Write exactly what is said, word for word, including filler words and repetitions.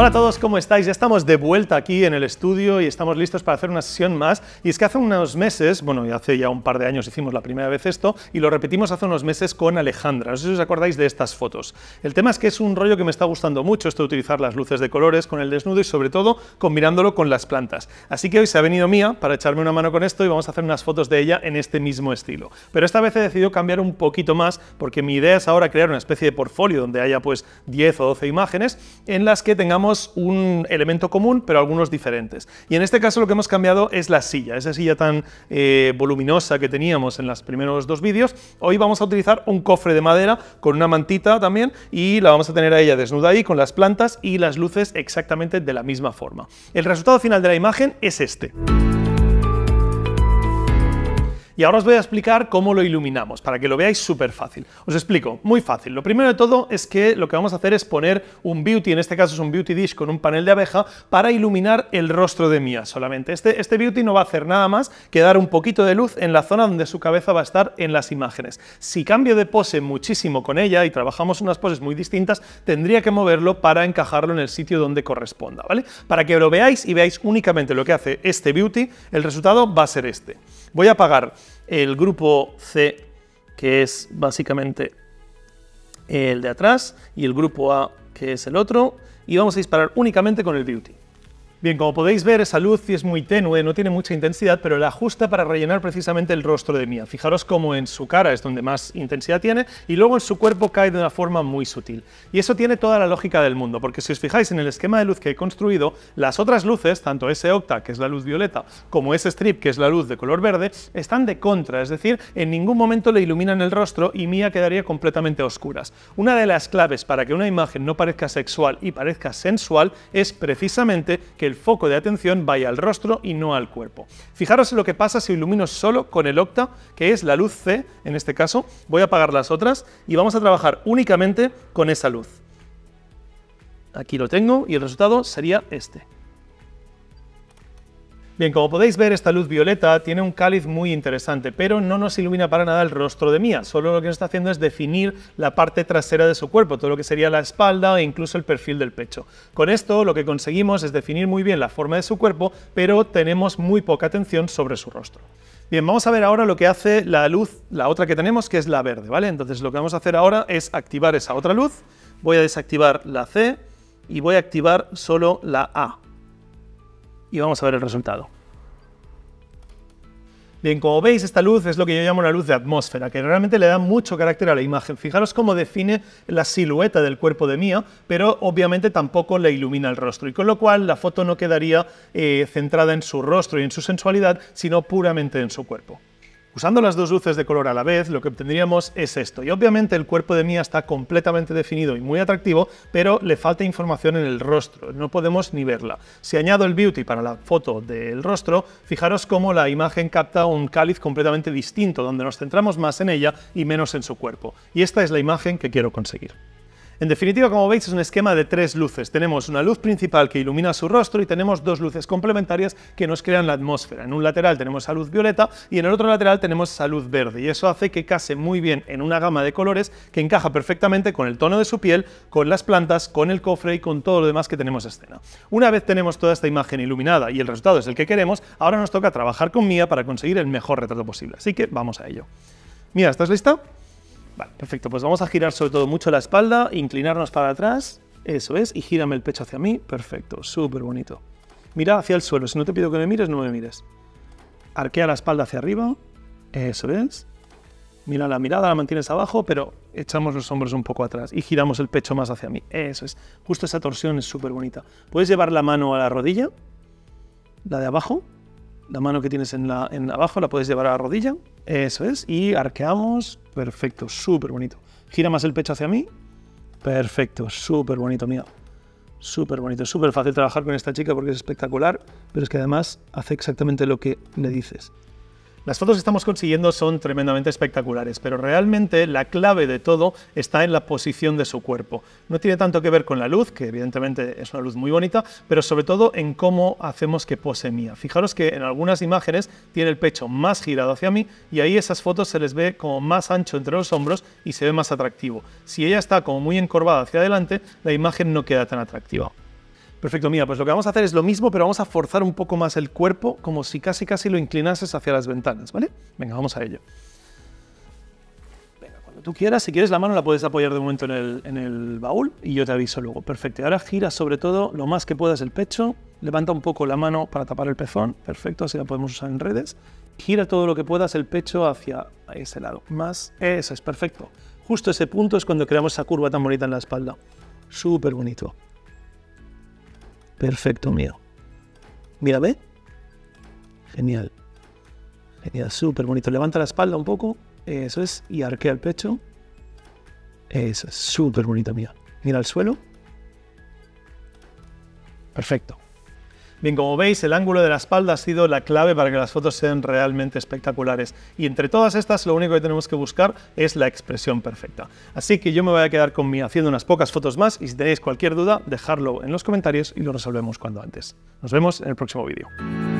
Hola a todos, ¿cómo estáis? Ya estamos de vuelta aquí en el estudio y estamos listos para hacer una sesión más. Y es que hace unos meses, bueno, hace ya un par de años hicimos la primera vez esto y lo repetimos hace unos meses con Alejandra. No sé si os acordáis de estas fotos. El tema es que es un rollo que me está gustando mucho, esto de utilizar las luces de colores con el desnudo y sobre todo combinándolo con las plantas. Así que hoy se ha venido Mía para echarme una mano con esto y vamos a hacer unas fotos de ella en este mismo estilo. Pero esta vez he decidido cambiar un poquito más porque mi idea es ahora crear una especie de portfolio donde haya pues diez o doce imágenes en las que tengamos un elemento común, pero algunos diferentes. Y en este caso lo que hemos cambiado es la silla, esa silla tan eh, voluminosa que teníamos en los primeros dos vídeos. Hoy vamos a utilizar un cofre de madera con una mantita también y la vamos a tener a ella desnuda ahí con las plantas y las luces exactamente de la misma forma. El resultado final de la imagen es este. Y ahora os voy a explicar cómo lo iluminamos, para que lo veáis súper fácil. Os explico, muy fácil. Lo primero de todo es que lo que vamos a hacer es poner un beauty, en este caso es un beauty dish con un panel de abeja, para iluminar el rostro de Mía solamente. Este, este beauty no va a hacer nada más que dar un poquito de luz en la zona donde su cabeza va a estar en las imágenes. Si cambio de pose muchísimo con ella y trabajamos unas poses muy distintas, tendría que moverlo para encajarlo en el sitio donde corresponda, ¿vale? Para que lo veáis y veáis únicamente lo que hace este beauty, el resultado va a ser este. Voy a apagar el grupo C, que es básicamente el de atrás, y el grupo A, que es el otro, y vamos a disparar únicamente con el beauty. Bien, como podéis ver, esa luz es muy tenue, no tiene mucha intensidad, pero la ajusta para rellenar precisamente el rostro de Mía. Fijaros cómo en su cara es donde más intensidad tiene, y luego en su cuerpo cae de una forma muy sutil. Y eso tiene toda la lógica del mundo, porque si os fijáis en el esquema de luz que he construido, las otras luces, tanto ese octa, que es la luz violeta, como ese strip, que es la luz de color verde, están de contra, es decir, en ningún momento le iluminan el rostro y Mía quedaría completamente a oscuras. Una de las claves para que una imagen no parezca sexual y parezca sensual es precisamente que el foco de atención vaya al rostro y no al cuerpo. Fijaros en lo que pasa si ilumino solo con el octa, que es la luz C, en este caso. Voy a apagar las otras y vamos a trabajar únicamente con esa luz. Aquí lo tengo y el resultado sería este. Bien, como podéis ver, esta luz violeta tiene un cáliz muy interesante, pero no nos ilumina para nada el rostro de Mía, solo lo que nos está haciendo es definir la parte trasera de su cuerpo, todo lo que sería la espalda e incluso el perfil del pecho. Con esto lo que conseguimos es definir muy bien la forma de su cuerpo, pero tenemos muy poca atención sobre su rostro. Bien, vamos a ver ahora lo que hace la luz, la otra que tenemos, que es la verde, ¿vale? Entonces lo que vamos a hacer ahora es activar esa otra luz, voy a desactivar la C y voy a activar solo la A. Y vamos a ver el resultado. Bien, como veis, esta luz es lo que yo llamo la luz de atmósfera, que realmente le da mucho carácter a la imagen. Fijaros cómo define la silueta del cuerpo de Mía, pero obviamente tampoco le ilumina el rostro, y con lo cual la foto no quedaría eh, centrada en su rostro y en su sensualidad, sino puramente en su cuerpo. Usando las dos luces de color a la vez, lo que obtendríamos es esto. Y obviamente el cuerpo de Mía está completamente definido y muy atractivo, pero le falta información en el rostro, no podemos ni verla. Si añado el beauty para la foto del rostro, fijaros cómo la imagen capta un cáliz completamente distinto, donde nos centramos más en ella y menos en su cuerpo. Y esta es la imagen que quiero conseguir. En definitiva, como veis, es un esquema de tres luces. Tenemos una luz principal que ilumina su rostro y tenemos dos luces complementarias que nos crean la atmósfera. En un lateral tenemos esa luz violeta y en el otro lateral tenemos esa luz verde, y eso hace que case muy bien en una gama de colores que encaja perfectamente con el tono de su piel, con las plantas, con el cofre y con todo lo demás que tenemos en escena. Una vez tenemos toda esta imagen iluminada y el resultado es el que queremos, ahora nos toca trabajar con Mía para conseguir el mejor retrato posible. Así que vamos a ello. Mía, ¿estás lista? Vale, perfecto, pues vamos a girar sobre todo mucho la espalda, inclinarnos para atrás, eso es, y gírame el pecho hacia mí, perfecto, súper bonito. Mira hacia el suelo, si no te pido que me mires, no me mires. Arquea la espalda hacia arriba, eso es. Mira la mirada, la mantienes abajo, pero echamos los hombros un poco atrás y giramos el pecho más hacia mí, eso es. Justo esa torsión es súper bonita. Puedes llevar la mano a la rodilla, la de abajo, la mano que tienes en, la, en abajo la puedes llevar a la rodilla, eso es, y arqueamos, perfecto, súper bonito. Gira más el pecho hacia mí, perfecto, súper bonito, Mía. Súper bonito, súper fácil trabajar con esta chica porque es espectacular, pero es que además hace exactamente lo que le dices. Las fotos que estamos consiguiendo son tremendamente espectaculares, pero realmente la clave de todo está en la posición de su cuerpo. No tiene tanto que ver con la luz, que evidentemente es una luz muy bonita, pero sobre todo en cómo hacemos que pose Mía. Fijaros que en algunas imágenes tiene el pecho más girado hacia mí y ahí esas fotos se les ve como más ancho entre los hombros y se ve más atractivo. Si ella está como muy encorvada hacia adelante, la imagen no queda tan atractiva. Perfecto, Mía, pues lo que vamos a hacer es lo mismo, pero vamos a forzar un poco más el cuerpo, como si casi casi lo inclinases hacia las ventanas, ¿vale? Venga, vamos a ello. Venga, cuando tú quieras, si quieres la mano la puedes apoyar de momento en el, en el baúl y yo te aviso luego. Perfecto, y ahora gira sobre todo lo más que puedas el pecho, levanta un poco la mano para tapar el pezón, perfecto, así la podemos usar en redes. Gira todo lo que puedas el pecho hacia ese lado, más, eso es, perfecto. Justo ese punto es cuando creamos esa curva tan bonita en la espalda. Súper bonito. Perfecto, mío. Mira, ¿ve? Genial. Genial, súper bonito. Levanta la espalda un poco, eso es, y arquea el pecho. Eso es, súper bonito, mía. Mira el suelo. Perfecto. Bien, como veis, el ángulo de la espalda ha sido la clave para que las fotos sean realmente espectaculares. Y entre todas estas, lo único que tenemos que buscar es la expresión perfecta. Así que yo me voy a quedar con Mía haciendo unas pocas fotos más y si tenéis cualquier duda, dejadlo en los comentarios y lo resolvemos cuando antes. Nos vemos en el próximo vídeo.